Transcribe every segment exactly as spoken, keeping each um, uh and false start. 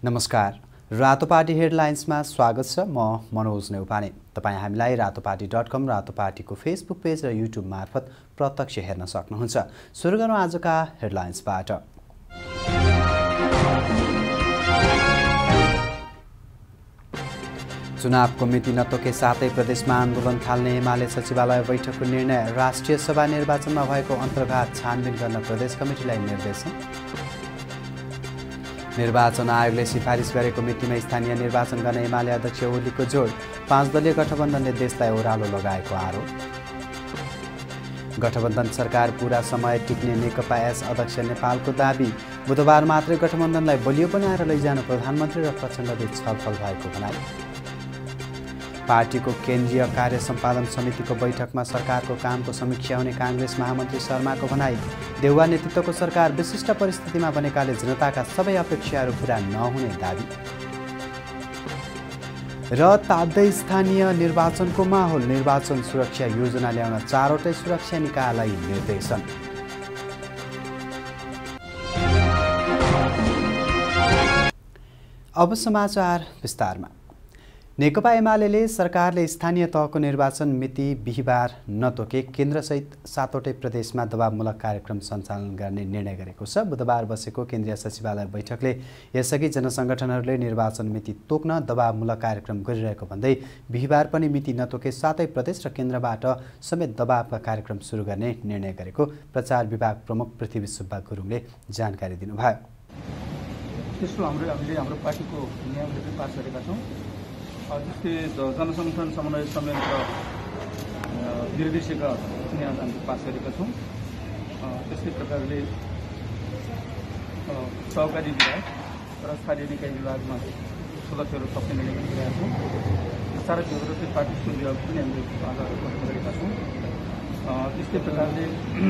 नमस्कार, रातोपाटी हेडलाइन्समा स्वागत छ। म मनोज नेउपाने। तपाईँ हामीलाई रातोपाटी डट कम रातोपाटीको फेसबुक पेज र युट्युब मार्फत प्रत्यक्ष हेर्न सक्नुहुन्छ। सुरु गरौँ आजका हेडलाइन्सबाट। चुनावको मिति नतोके साथै प्रदेशमा आन्दोलन थाल्ने एमाले सचिवालय बैठकको निर्णय। राष्ट्रिय सभा निर्वाचनमा भएको अन्तर्घात छानबिन गर्न प्रदेश कमिटीलाई निर्देशन। निर्वाचन आयोगले सिफारिस गरेको मितिमा स्थानीय निर्वाचन गर्न एमाले अध्यक्ष ओलीको जोड। पाँच दलीय गठबन्धनले देशलाई ओह्रालो लगाएको आरोप। गठबन्धन सरकार पूरा समय टिक्ने नेकपा एस अध्यक्ष नेपालको दाबी। बुधबार मात्रै गठबन्धनलाई बलियो बनाएर लैजान प्रधानमन्त्री र प्रचण्डबीच छलफल भएको भनाई। पार्टीको केन्द्रीय कार्य सम्पादन समितिको बैठकमा सरकारको कामको समीक्षा हुने काङ्ग्रेस महामन्त्री शर्माको भनाई। देउवा नेतृत्वको सरकार विशिष्ट परिस्थितिमा बनेकाले जनताका सबै अपेक्षाहरू पूरा नहुने दाबी। र ताप्दै स्थानीय निर्वाचनको माहौल। निर्वाचन सुरक्षा योजना ल्याउन चारवटै सुरक्षा निकायलाई निर्देशन। अब समाचार विस्तारमा। नेकपा एमाले सरकारले स्थानीय तहको निर्वाचन मिति बिहिबार नतोके केन्द्रसहित सातवटै प्रदेशमा दबावमूलक कार्यक्रम सञ्चालन गर्ने निर्णय गरेको छ। बुधबार बसेको केन्द्रीय सचिवालय बैठकले यसअघि जनसङ्गठनहरूले निर्वाचन मिति तोक्न दबावमूलक कार्यक्रम गरिरहेको भन्दै बिहिबार पनि मिति नतोके सातै प्रदेश र केन्द्रबाट समेत दबावका कार्यक्रम सुरु गर्ने निर्णय गरेको प्रचार विभाग प्रमुख पृथ्वी सुब्बा गुरुङले जानकारी दिनुभयो। त्यसो हाम्रो हामीले हाम्रो पार्टीको नियमले पास गरेका छौँ। जस्तै जनसङ्गठन समन्वय समिति र निर्देशिका नियम हामीले पास गरेका छौँ। त्यस्तै प्रकारले सहकारी विभाग र स्थानीय निकाय विभागमा सदस्यहरू थप्ने निर्णय गरिरहेका छौँ। चार विभाग चाहिँ पार्टी स्कुल विभाग पनि हामीले गठन गरेका छौँ। त्यस्तै प्रकारले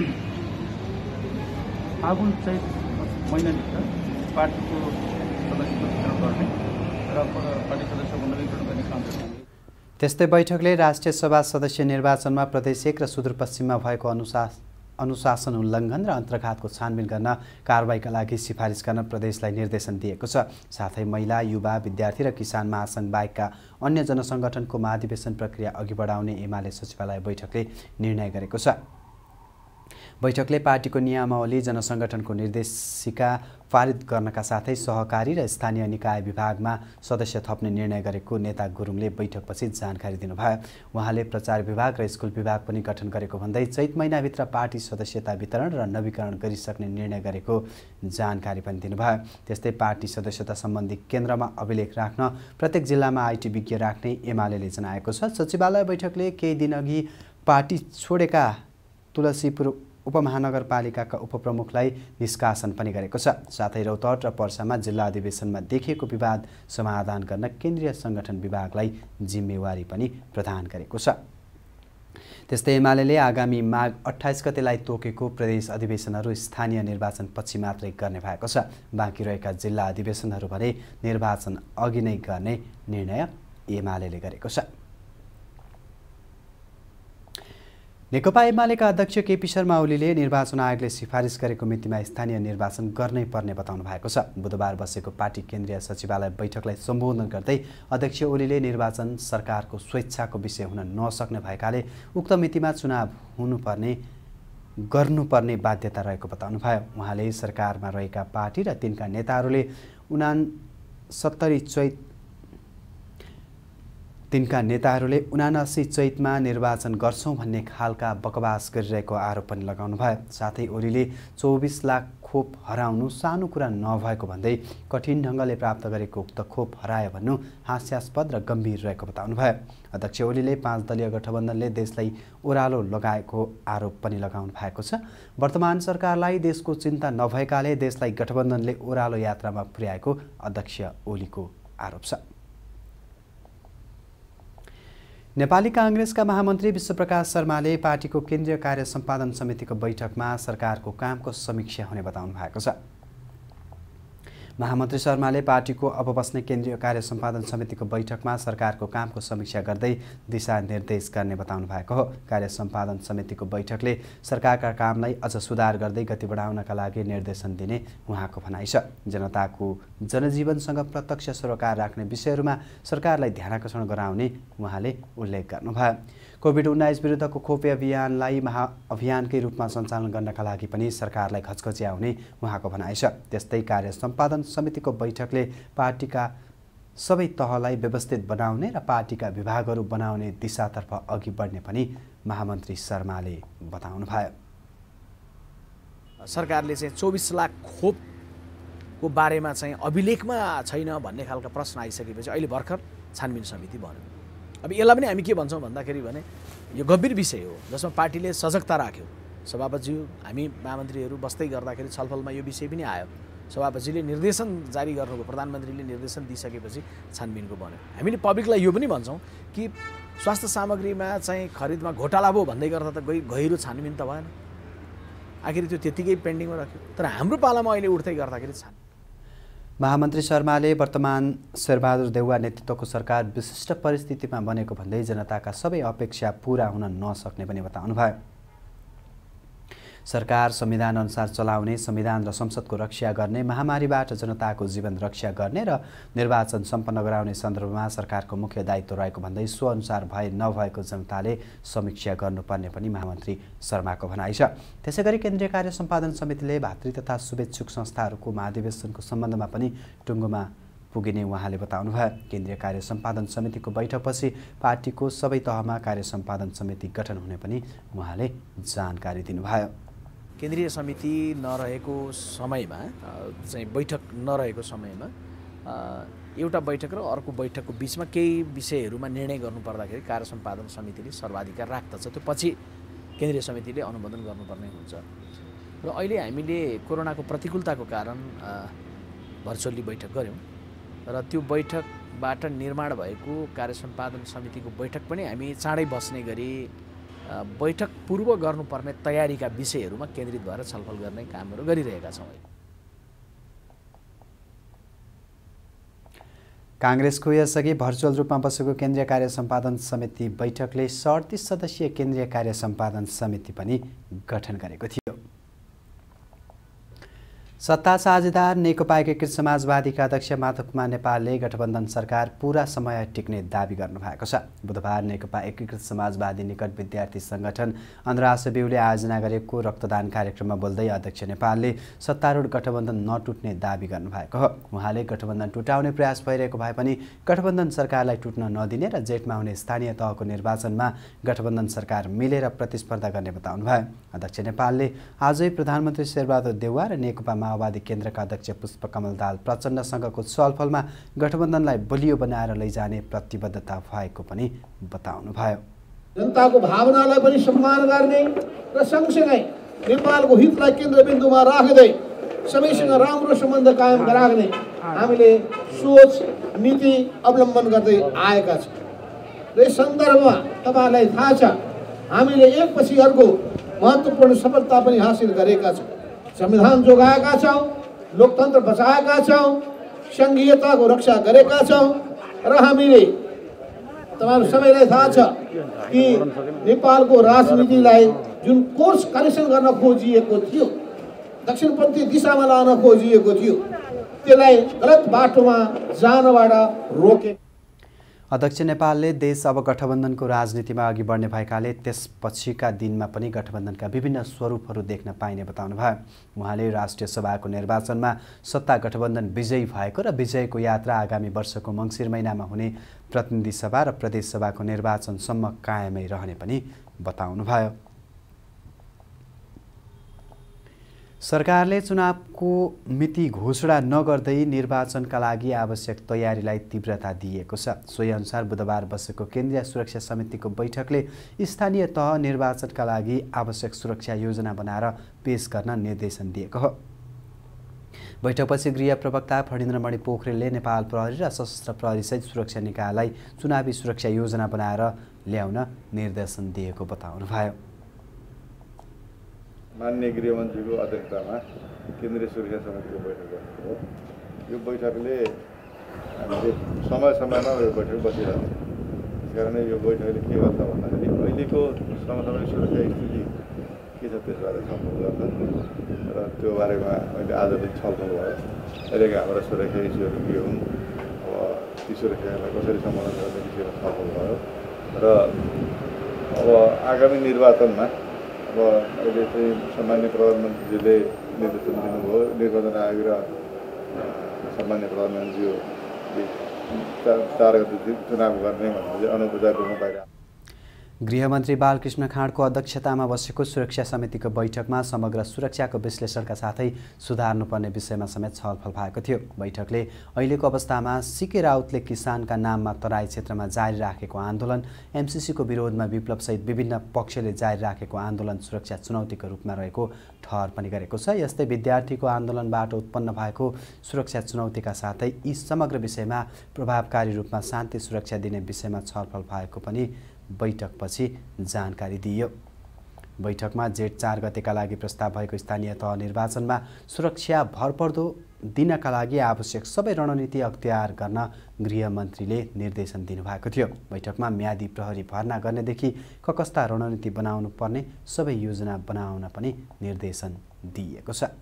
फागुन चैत महिनाभित्र पार्टीको सदस्यत्व वितरण गर्ने र पार्टी सदस्यको नवीकरण गर्ने काम गर्छौँ। त्यस्तै बैठकले राष्ट्रिय सभा सदस्य निर्वाचनमा प्रदेश एक र सुदूरपश्चिममा भएको अनुशासन अनुशासन उल्लङ्घन र अन्तर्घातको छानबिन गर्न कारबाहीका लागि सिफारिस गर्न प्रदेशलाई निर्देशन दिएको छ। साथै महिला, युवा, विद्यार्थी र किसान महासङ्घ बाहेकका अन्य जनसङ्गठनको महाधिवेशन प्रक्रिया अघि बढाउने एमाले सचिवालय बैठकले निर्णय गरेको छ। बैठकले पार्टीको नियमावली जनसङ्गठनको निर्देशिका पारित गर्नका साथै सहकारी र स्थानीय निकाय विभागमा सदस्य थप्ने निर्णय गरेको नेता गुरुङले बैठकपछि जानकारी दिनुभयो। उहाँले प्रचार विभाग र स्कुल विभाग पनि गठन गरेको भन्दै चैत महिनाभित्र पार्टी सदस्यता वितरण र नवीकरण गरिसक्ने निर्णय गरेको जानकारी पनि दिनुभयो। त्यस्तै पार्टी सदस्यता सम्बन्धी केन्द्रमा अभिलेख राख्न प्रत्येक जिल्लामा आइटी विज्ञ राख्ने एमालेले जनाएको छ। सचिवालय बैठकले केही दिनअघि पार्टी छोडेका तुलसीपुर उपमहानगरपालिकाका उपप्रमुखलाई निष्कासन पनि गरेको छ। साथै रौतहट र पर्सामा जिल्ला अधिवेशनमा देखिएको विवाद समाधान गर्न केन्द्रीय सङ्गठन विभागलाई जिम्मेवारी पनि प्रदान गरेको छ। त्यस्तै एमाले आगामी माघ अट्ठाइस गतेलाई तोकेको प्रदेश अधिवेशनहरू स्थानीय निर्वाचन पछि मात्रै गर्ने भएको छ। बाँकी रहेका जिल्ला अधिवेशनहरू भने निर्वाचन अघि नै गर्ने निर्णय एमाले गरेको छ। नेकपा एमालेका अध्यक्ष केपी शर्मा ओलीले निर्वाचन आयोगले सिफारिस गरेको मितिमा स्थानीय निर्वाचन गर्नै पर्ने बताउनु भएको छ। बुधबार बसेको पार्टी केन्द्रीय सचिवालय बैठकलाई सम्बोधन गर्दै अध्यक्ष ओलीले निर्वाचन सरकारको स्वेच्छाको विषय हुन नसक्ने भएकाले उक्त मितिमा चुनाव हुनुपर्ने गर्नुपर्ने बाध्यता रहेको बताउनुभयो। उहाँले सरकारमा रहेका पार्टी र तिनका नेताहरूले उनासत्तरी चैत तिनका नेताहरूले उनासी चैतमा निर्वाचन गर्छौं भन्ने खालका बकवास गरिरहेको आरोप पनि लगाउनुभयो। साथै ओलीले चौबिस लाख खोप हराउनु सानो कुरा नभएको भन्दै कठिन ढङ्गले प्राप्त गरेको उक्त खोप हरायो भन्नु हास्यास्पद र गम्भीर रहेको बताउनुभयो। अध्यक्ष ओलीले पाँच दलीय गठबन्धनले देशलाई ओह्रालो लगाएको आरोप पनि लगाउनु भएको छ। वर्तमान सरकारलाई देशको चिन्ता नभएकाले देशलाई गठबन्धनले ओह्रालो यात्रामा पुर्याएको अध्यक्ष ओलीको आरोप छ। नेपाली काङ्ग्रेसका महामन्त्री विश्वप्रकाश शर्माले पार्टीको केन्द्रीय कार्य सम्पादन समितिको बैठकमा सरकारको कामको समीक्षा हुने बताउनु भएको छ। महामन्त्री शर्माले पार्टीको अब बस्ने केन्द्रीय कार्य सम्पादन समितिको बैठकमा सरकारको कामको समीक्षा गर्दै दिशानिर्देश गर्ने बताउनु भएको हो। कार्य सम्पादन समितिको बैठकले सरकारका कामलाई अझ सुधार गर्दै गति बढाउनका लागि निर्देशन दिने उहाँको भनाइ छ। जनताको जनजीवनसँग प्रत्यक्ष सरोकार राख्ने विषयहरूमा सरकारलाई ध्यानाकर्षण गराउने उहाँले उल्लेख गर्नुभयो। कोभिड उन्नाइस विरुद्धको खोपी अभियानलाई महाअभियानकै रूपमा सञ्चालन गर्नका लागि पनि सरकारलाई खचखच्याउने उहाँको भनाइ छ। त्यस्तै कार्य सम्पादन समितिको बैठकले पार्टीका सबै तहलाई व्यवस्थित बनाउने र पार्टीका विभागहरू बनाउने दिशातर्फ अघि बढ्ने पनि महामन्त्री शर्माले बताउनुभयो। सरकारले चाहिँ चौबिस लाख खोपको बारेमा चाहिँ अभिलेखमा छैन भन्ने खालका प्रश्न आइसकेपछि अहिले भर्खर छानबिन समिति बन्यो। अब यसलाई पनि हामी के भन्छौँ भन्दाखेरि भने यो गम्भीर विषय हो जसमा पार्टीले सजगता राख्यो। सभापतिज्यू हामी महामन्त्रीहरू बस्दै गर्दाखेरि छलफलमा यो विषय पनि आयो। सभापतिजीले निर्देशन जारी गर्नुभयो, प्रधानमन्त्रीले निर्देशन दिइसकेपछि छानबिनको बन्यो। हामीले पब्लिकलाई यो पनि भन्छौँ कि स्वास्थ्य सामग्रीमा चाहिँ खरिदमा घोटाला भयो भन्दै गर्दा त गइ गहिरो छानबिन त भएन। आखिर त्यो त्यतिकै पेन्डिङमा राख्यो। तर हाम्रो पालामा अहिले उठ्दै गर्दाखेरि छान महामन्त्री शर्माले वर्तमान शेरबहादुर देउवा नेतृत्वको सरकार विशिष्ट परिस्थितिमा बनेको भन्दै जनताका सबै अपेक्षा पूरा हुन नसक्ने पनि बताउनुभयो। सरकार संविधान अनुसार चलाउने, संविधान र संसदको रक्षा गर्ने, महामारीबाट जनताको जीवन रक्षा गर्ने र निर्वाचन सम्पन्न गराउने सन्दर्भमा सरकारको मुख्य दायित्व रहेको भन्दै सो अनुसार भए नभएको जनताले समीक्षा गर्नुपर्ने पनि महामन्त्री शर्माको भनाइ छ। त्यसैगरी केन्द्रीय कार्य सम्पादन समितिले भातृ तथा शुभेच्छुक संस्थाहरूको महाधिवेशनको सम्बन्धमा पनि टुङ्गोमा पुगिने उहाँले बताउनुभयो। केन्द्रीय कार्य सम्पादन समितिको बैठकपछि पार्टीको सबै तहमा कार्य सम्पादन समिति गठन हुने पनि उहाँले जानकारी दिनुभयो। केन्द्रीय समिति नरहेको समयमा चाहिँ बैठक नरहेको समयमा एउटा बैठक र अर्को बैठकको बिचमा केही विषयहरूमा निर्णय गर्नुपर्दाखेरि कार्य सम्पादन समितिले सर्वाधिकार राख्दछ। त्यो पछि केन्द्रीय समितिले अनुमोदन गर्नुपर्ने हुन्छ। र अहिले हामीले कोरोनाको प्रतिकूलताको कारण भर्चुअली बैठक गऱ्यौँ र त्यो बैठकबाट निर्माण भएको कार्य सम्पादन समितिको बैठक पनि हामी चाँडै बस्ने गरी बैठक पूर्व गर्नुपर्ने तयारीका विषयहरूमा केन्द्रित भएर छलफल गर्ने कामहरू गरिरहेका छौँ। काङ्ग्रेसको यसअघि भर्चुअल रूपमा बसेको केन्द्रीय कार्य सम्पादन समिति बैठकले सडतिस सदस्यीय केन्द्रीय कार्य सम्पादन समिति पनि गठन गरेको थियो। सत्ता साझेदार नेकपा एकीकृत समाजवादीका अध्यक्ष माधव कुमार नेपालले गठबन्धन सरकार पूरा समय टिक्ने दावी गर्नुभएको छ। बुधबार नेकपा एकीकृत समाजवादी निकट विद्यार्थी संगठन अन्तर्राष्ट्रियले आयोजना गरेको रक्तदान कार्यक्रममा बोल्दै अध्यक्ष नेपालले सत्तारूढ गठबन्धन नटुट्ने दावी गर्नुभएको हो। उहाँले गठबन्धन टुटाउने प्रयास भइरहेको भए पनि गठबन्धन सरकारलाई टुट्न नदिने र जेठमा हुने स्थानीय तहको निर्वाचनमा गठबन्धन सरकार मिलेर प्रतिस्पर्धा गर्ने बताउनुभयो। अध्यक्ष नेपालले आजै प्रधानमन्त्री शेरबहादुर देउवा र नेकपा माओवादी केन्द्रका अध्यक्ष पुष्पकमल दाहाल प्रचण्डसँगको छलफलमा गठबन्धनलाई बलियो बनाएर लैजाने प्रतिबद्धता भएको पनि बताउनुभयो। जनताको भावनालाई पनि सम्मान गर्ने र सँगसँगै नेपालको हितलाई केन्द्रबिन्दुमा राख्दै सबैसँग राम्रो सम्बन्ध कायम राख्ने हामीले सोच नीति अवलम्बन गर्दै आएका छौँ। र यस सन्दर्भमा तपाईँलाई थाहा छ हामीले एकपछि अर्को महत्त्वपूर्ण सफलता पनि हासिल गरेका छौँ। संविधान जोगाएका छौँ, लोकतन्त्र बचाएका छौँ, सङ्घीयताको रक्षा गरेका छौँ र हामीले तपाईँहरू सबैलाई थाहा छ कि नेपालको राजनीतिलाई जुन कोर्स करेक्सन गर्न खोजिएको थियो, दक्षिणपन्थी दिशामा लान खोजिएको थियो, त्यसलाई गलत बाटोमा जानबाट रोके। अध्यक्ष नेपालले देश अब गठबन्धनको राजनीतिमा अघि बढ्ने भएकाले त्यसपछिका दिनमा पनि गठबन्धनका विभिन्न स्वरूपहरू देख्न पाइने बताउनुभयो। उहाँले राष्ट्रिय सभाको निर्वाचनमा सत्ता गठबन्धन विजयी भएको र विजयको यात्रा आगामी वर्षको मङ्सिर महिनामा हुने प्रतिनिधि सभा र प्रदेश सभाको निर्वाचनसम्म कायमै रहने पनि बताउनुभयो। सरकारले चुनावको मिति घोषणा नगर्दै निर्वाचनका लागि आवश्यक तयारीलाई तीव्रता दिएको छ। सोही अनुसार बुधबार बसेको केन्द्रीय सुरक्षा समितिको बैठकले स्थानीय तह निर्वाचनका लागि आवश्यक सुरक्षा योजना बनाएर पेश गर्न निर्देशन दिएको हो। बैठकपछि गृह प्रवक्ता फणीन्द्रमणि पोखरेलले नेपाल प्रहरी र सशस्त्र प्रहरीसहित सुरक्षा निकायलाई चुनावी सुरक्षा योजना बनाएर ल्याउन निर्देशन दिएको बताउनुभयो। माननीय गृहमन्त्रीको अध्यक्षतामा केन्द्रीय सुरक्षा समितिको बैठक भएको हो। यो बैठकले हामीले समय समयमा यो बैठक बसिरहन्छ। त्यसकारणले यो बैठकले के गर्छ भन्दाखेरि अहिलेको समसामयिक सुरक्षा स्थिति के छ त्यसबारे छलफल गर्छ र त्यो बारेमा अहिले आज पनि छलफल भयो। अहिलेका हाम्रा सुरक्षा इस्युहरू के हुन्, अब ती सुरक्षालाई कसरी समाधान गर्ने विषयमा छलफल भयो र अब आगामी निर्वाचनमा अब अहिले चाहिँ सामान्य प्रधानमन्त्रीले निर्देशन दिनुभयो, निर्वाचन आयोग र सामान्य प्रधानमन्त्रीले चार गते चुनाव गर्ने भनेर चाहिँ अनौपचारिक रूपमा बाहिर। गृहमन्त्री बालकृष्ण खाँडको अध्यक्षतामा बसेको सुरक्षा समितिको बैठकमा समग्र सुरक्षाको विश्लेषणका साथै सुधार्नुपर्ने विषयमा समेत छलफल भएको थियो। बैठकले अहिलेको अवस्थामा सिके राउतले किसानका नाममा तराई क्षेत्रमा जारी राखेको आन्दोलन, एमसिसीको विरोधमा विप्लवसहित विभिन्न पक्षले जारी राखेको आन्दोलन सुरक्षा चुनौतीको रूपमा रहेको ठहर पनि गरेको छ। यस्तै विद्यार्थीको आन्दोलनबाट उत्पन्न भएको सुरक्षा चुनौतीका साथै यी समग्र विषयमा प्रभावकारी रूपमा शान्ति सुरक्षा दिने विषयमा छलफल भएको पनि बैठकपछि जानकारी दिइयो। बैठकमा जेठ चार गतेका लागि प्रस्ताव भएको स्थानीय तह निर्वाचनमा सुरक्षा भरपर्दो दिनका लागि आवश्यक सबै रणनीति अख्तियार गर्न गृहमन्त्रीले निर्देशन दिनुभएको थियो। बैठकमा म्यादी प्रहरी भर्ना गर्नेदेखि ककस्ता रणनीति बनाउनु पर्ने सबै योजना बनाउन पनि निर्देशन दिइएको छ।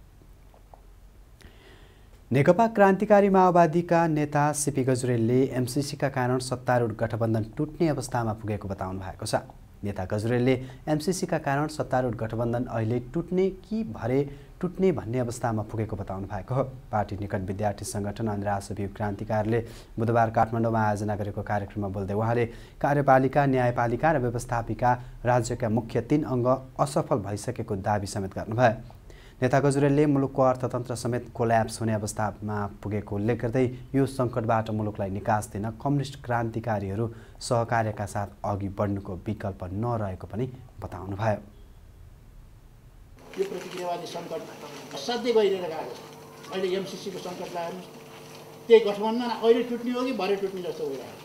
नेकपा क्रान्तिकारी माओवादीका नेता सीपी गजुरेलले एमसिसीका कारण सत्तारूढ गठबन्धन टुट्ने अवस्थामा पुगेको बताउनु भएको छ। नेता गजुरेलले एमसिसीका कारण सत्तारूढ गठबन्धन अहिले टुट्ने कि भरे टुट्ने भन्ने अवस्थामा पुगेको बताउनु भएको हो। पार्टी निकट विद्यार्थी संगठन अनि राष्ट्रव्यूह क्रान्तिकारीले बुधबार काठमाडौँमा आयोजना गरेको कार्यक्रममा बोल्दै उहाँले कार्यपालिका, न्यायपालिका र व्यवस्थापिका राज्यका मुख्य तीन अङ्ग असफल भइसकेको दाबी समेत गर्नुभयो। नेता गजुरेलले मुलुकको अर्थतन्त्र समेत कोल्याप्स हुने अवस्थामा पुगेको उल्लेख गर्दै यो सङ्कटबाट मुलुकलाई निकास दिन कम्युनिस्ट क्रान्तिकारीहरू सहकार्यका साथ अघि बढ्नुको विकल्प नरहेको पनि बताउनुभयो। यो प्रतिक्रियावादी सङ्कट असाध्यै गइरहेर गएको छ। अहिले एमसिसीको सङ्कट लाग्नु त्यही गठबन्धन अहिले टुट्ने हो कि भरे टुट्ने जस्तो भइरहेको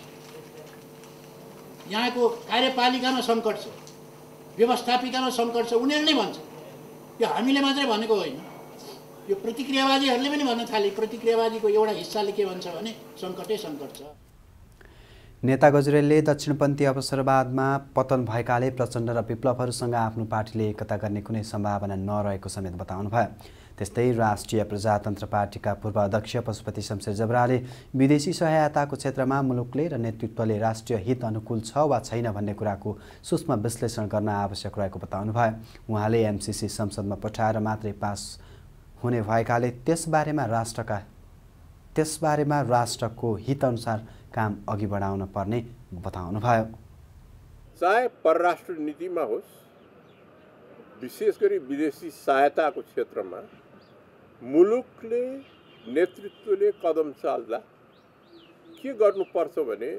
छ। यहाँको कार्यपालिकामा सङ्कट छ, व्यवस्थापिकामा सङ्कट छ, उनीहरूले भन्छ। यो हामीले मात्रै भनेको होइन, यो प्रतिक्रियावादीहरूले पनि भन्न थाले। प्रतिक्रियावादीको एउटा हिस्साले के भन्छ भने सङ्कटै सङ्कट छ। नेता गजुरेलले दक्षिणपन्थी अवसरवादमा पतन भएकाले प्रचण्ड र विप्लवहरूसँग आफ्नो पार्टीले एकता गर्ने कुनै सम्भावना नरहेको समेत बताउनुभयो। त्यस्तै राष्ट्रिय प्रजातन्त्र पार्टीका पूर्व अध्यक्ष पशुपति शमशेर जबराले विदेशी सहायताको क्षेत्रमा मुलुकले र नेतृत्वले राष्ट्रिय हित अनुकूल छ वा छैन भन्ने कुराको सूक्ष्म विश्लेषण गर्न आवश्यक रहेको बताउनुभयो। उहाँले एमसिसी संसदमा पठाएर मात्रै पास हुने भएकाले त्यसबारेमा राष्ट्रका त्यसबारेमा राष्ट्रको हितअनुसार काम अघि बढाउन पर्ने बताउनुभयो। चाहे परराष्ट्र नीतिमा होस्, विशेष गरी विदेशी सहायताको क्षेत्रमा मुलुकले नेतृत्वले कदम चाल्दा के गर्नुपर्छ भने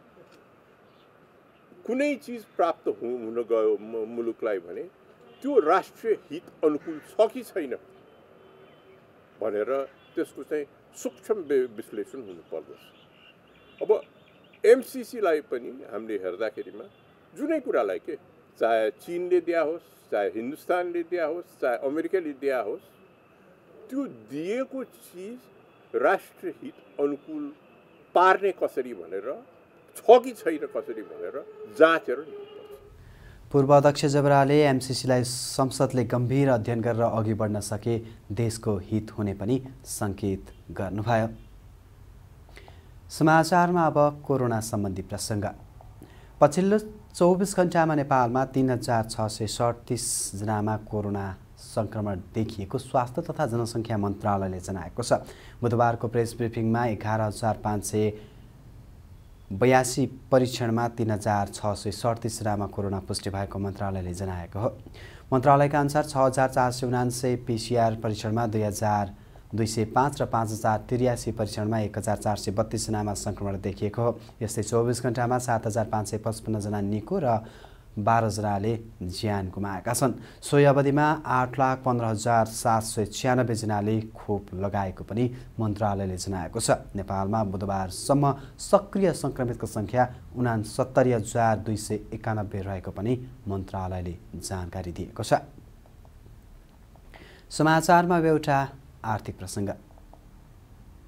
कुनै चिज प्राप्त हुन गयो मुलुकलाई भने त्यो राष्ट्रिय हित अनुकूल छ कि छैन भनेर त्यसको चाहिँ सूक्ष्म विश्लेषण हुनुपर्दछ। अब एमसिसीलाई पनि हामीले हेर्दाखेरिमा जुनै कुरालाई के चाहे चीनले दिया होस्, चाहे हिन्दुस्तानले दिया होस्, चाहे अमेरिकाले दिया होस्, त्यो दिएको चिज राष्ट्रिय हित अनुकूल पार्ने कसरी भनेर छ कि छैन कसरी भनेर जाँचेर लिनुपर्छ। पूर्व अध्यक्ष जबराले एमसिसीलाई संसदले गम्भीर अध्ययन गरेर अघि बढ्न सके देशको हित हुने पनि सङ्केत गर्नुभयो। समाचारमा अब कोरोना सम्बन्धी प्रसङ्ग। पछिल्लो चौबिस घण्टामा नेपालमा तीन हजार छ सय सडतिस जनामा कोरोना सङ्क्रमण देखिएको स्वास्थ्य तथा जनसङ्ख्या मन्त्रालयले जनाएको छ। बुधबारको प्रेस ब्रिफिङमा एघार हजार पाँच सय बयासी परीक्षणमा तीन हजार छ सय सडतिस जनामा कोरोना पुष्टि भएको मन्त्रालयले जनाएको हो। मन्त्रालयका अनुसार छ हजार चार सय उनान्सय पिसिआर परीक्षणमा दुई हजार दुई सय पाँच र पाँच हजार त्रियासी परीक्षणमा एक हजार चार सय बत्तीस जनामा सङ्क्रमण देखिएको हो। यस्तै चौबिस घण्टामा सात हजार पाँच सय पचपन्न जना निको र बाह्र जनाले ज्यान गुमाएका छन्। सोही अवधिमा आठ लाख पन्ध्र हजार सात सय छ्यानब्बे जनाले खोप लगाएको पनि मन्त्रालयले जनाएको छ। नेपालमा बुधबारसम्म सक्रिय सङ्क्रमितको सङ्ख्या उनासत्तरी हजार दुई सय एकानब्बे रहेको पनि मन्त्रालयले जानकारी दिएको छ। समाचारमा एउटा आर्थिक प्रसङ्ग।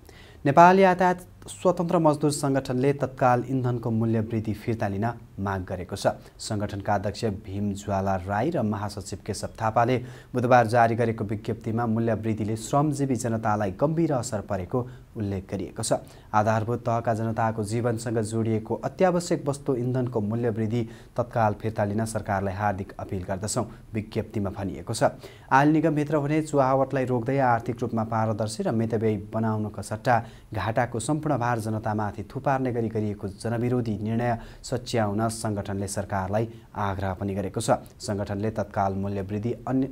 नेपाल यातायात स्वतन्त्र मजदुर सङ्गठनले तत्काल इन्धनको मूल्य वृद्धि फिर्ता लिन माग गरेको छ। सङ्गठनका अध्यक्ष भीम ज्वाला राई र महासचिव केशव थापाले बुधबार जारी गरेको विज्ञप्तिमा मूल्य वृद्धिले श्रमजीवी जनतालाई गम्भीर असर परेको उल्लेख गरिएको छ। आधारभूत तहका जनताको जीवनसँग जोडिएको अत्यावश्यक वस्तु इन्धनको मूल्य वृद्धि तत्काल फिर्ता लिन सरकारलाई हार्दिक अपिल गर्दछौँ, विज्ञप्तिमा भनिएको छ। आयल निगमभित्र हुने चुहावटलाई रोक्दै आर्थिक रूपमा पारदर्शी र मितव्ययी बनाउनका सट्टा घाटाको सम्पूर्ण भार जनतामाथि थुपार्ने गरी गरिएको जनविरोधी निर्णय सच्याउन सङ्गठनले सरकारलाई आग्रह पनि गरेको छ। सङ्गठनले तत्काल मूल्य वृद्धि अन्य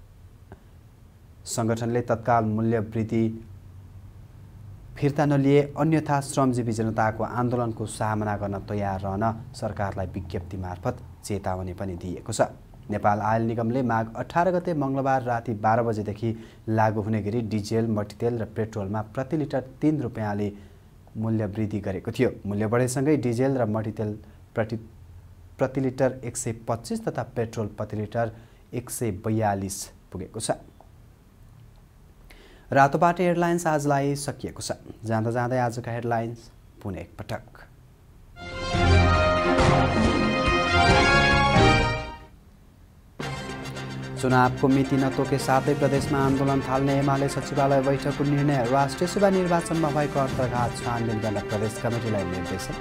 सङ्गठनले तत्काल मूल्य वृद्धि फिर्ता नलिए अन्यथा श्रमजीवी जनताको आन्दोलनको सामना गर्न तयार रहन सरकारलाई विज्ञप्ति मार्फत चेतावनी पनि दिएको छ। नेपाल आयल निगमले माघ अठार गते मङ्गलबार राति बाह्र बजेदेखि लागू हुने गरी डिजेल, मट्टीतेल र पेट्रोलमा प्रति लिटर तीन रुपियाँले मूल्य वृद्धि गरेको थियो। मूल्य बढेसँगै डिजेल र मट्टीतेल प्रति प्रति लिटर एक सय पच्चिस तथा पेट्रोल प्रति लिटर एक सय बयालिस पुगेको छ। रातोपाटी हेडलाइन्स आजलाई सकिएको छ। जाँदा जाँदै आजका हेडलाइन्स पुनः एकपटक। चुनावको मिति नतोके साथै प्रदेशमा आन्दोलन थाल्ने एमाले सचिवालय बैठकको निर्णय। राष्ट्रिय सभा निर्वाचनमा भएको अन्तर्घात छानबिन गर्न प्रदेश कमिटीलाई निर्देशन।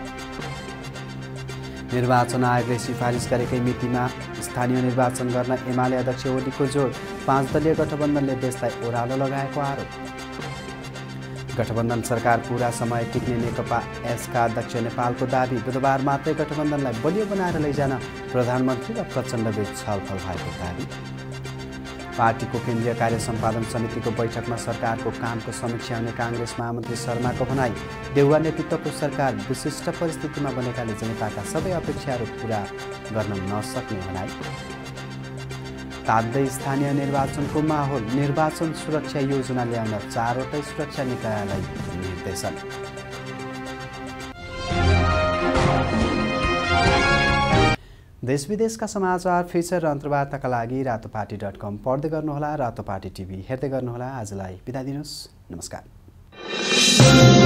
निर्वाचन आयोगले सिफारिस गरेकै मितिमा स्थानीय निर्वाचन गर्न एमाले अध्यक्ष ओलीको जोड। पाँच दलीय गठबन्धनले देशलाई ओह्रालो लगाएको आरोप। गठबन्धन सरकार पूरा समय टिक्ने नेकपा एसका अध्यक्ष नेपालको दाबी। बुधबार मात्रै गठबन्धनलाई बलियो बनाएर लैजान प्रधानमन्त्री र प्रचण्डबीच छलफल भएको दाबी। पार्टीको केन्द्रीय कार्य सम्पादन समितिको बैठकमा सरकारको कामको समीक्षा हुने काङ्ग्रेस महामन्त्री शर्माको भनाई। देउवा नेतृत्वको सरकार विशिष्ट परिस्थितिमा बनेकाले जनताका सबै अपेक्षाहरू पूरा गर्न नसक्ने भनाई। तात्दै स्थानीय निर्वाचनको माहौल। निर्वाचन सुरक्षा योजना ल्याउन चारवटै सुरक्षा निकायलाई निर्देशन। देश विदेशका समाचार, फिचर र अन्तर्वार्ताका लागि रातोपाटी डट कम पढ्दै गर्नुहोला। रातोपाटी टिभी हेर्दै गर्नुहोला। आजलाई बिदा दिनुहोस्। नमस्कार।